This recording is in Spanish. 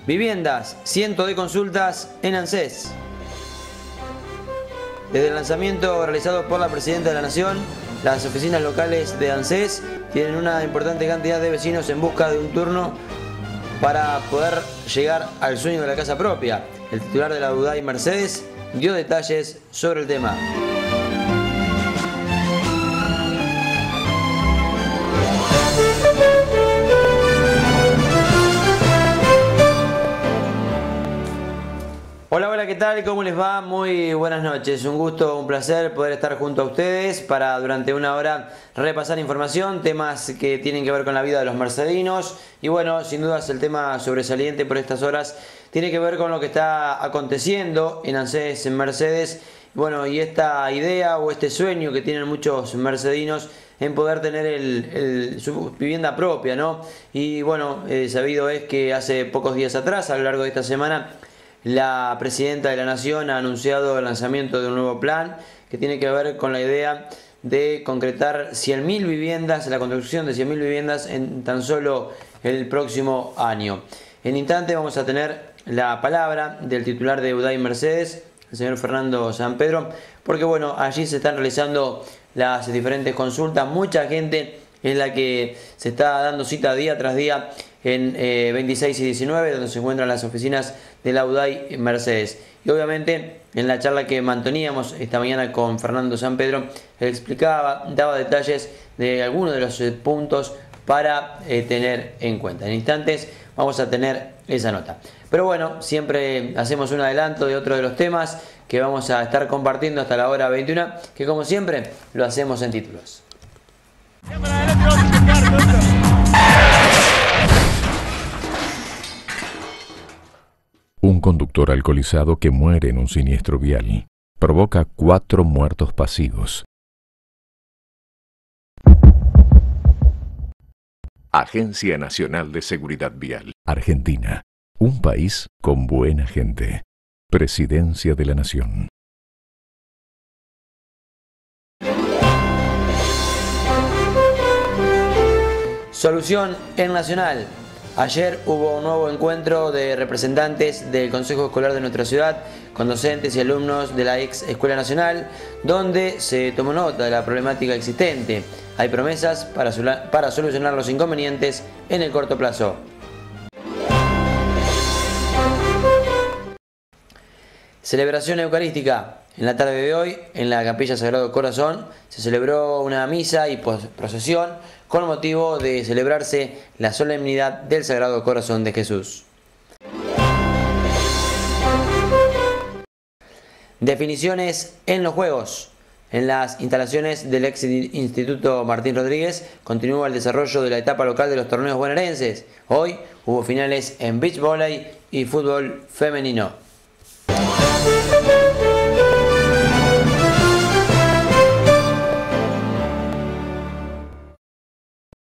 Viviendas, cientos de consultas en ANSES. Desde el lanzamiento realizado por la Presidenta de la Nación, las oficinas locales de ANSES tienen una importante cantidad de vecinos en busca de un turno para poder llegar al sueño de la casa propia. El titular de la UDAI, Mercedes, dio detalles sobre el tema. Hola, hola, ¿qué tal? ¿Cómo les va? Muy buenas noches. Un gusto, un placer poder estar junto a ustedes para durante una hora repasar información, temas que tienen que ver con la vida de los mercedinos. Y bueno, sin dudas el tema sobresaliente por estas horas tiene que ver con lo que está aconteciendo en ANSES, en Mercedes. Bueno, y esta idea o este sueño que tienen muchos mercedinos en poder tener su vivienda propia, ¿no? Y bueno, sabido es que hace pocos días atrás, a lo largo de esta semana, la Presidenta de la Nación ha anunciado el lanzamiento de un nuevo plan que tiene que ver con la idea de concretar 100.000 viviendas, la construcción de 100.000 viviendas en tan solo el próximo año. En instante vamos a tener la palabra del titular de UDAI Mercedes, el señor Fernando Sampedro, porque bueno, allí se están realizando las diferentes consultas. Mucha gente es la que se está dando cita día tras día en 26 y 19, donde se encuentran las oficinas de la UDAI Mercedes. Y obviamente en la charla que manteníamos esta mañana con Fernando Sampedro, él explicaba, daba detalles de algunos de los puntos para tener en cuenta. En instantes vamos a tener esa nota. Pero bueno, siempre hacemos un adelanto de otro de los temas que vamos a estar compartiendo hasta la hora 21, que como siempre lo hacemos en títulos. Un conductor alcoholizado que muere en un siniestro vial provoca 4 muertos pasivos. Agencia Nacional de Seguridad Vial. Argentina, un país con buena gente. Presidencia de la Nación. Solución en Nacional. Ayer hubo un nuevo encuentro de representantes del Consejo Escolar de nuestra ciudad con docentes y alumnos de la ex Escuela Nacional, donde se tomó nota de la problemática existente. Hay promesas para solucionar los inconvenientes en el corto plazo. Celebración eucarística. En la tarde de hoy, en la Capilla Sagrado Corazón, se celebró una misa y procesión con motivo de celebrarse la solemnidad del Sagrado Corazón de Jesús. Definiciones en los Juegos. En las instalaciones del ex Instituto Martín Rodríguez continúa el desarrollo de la etapa local de los torneos bonaerenses. Hoy hubo finales en beach volley y fútbol femenino.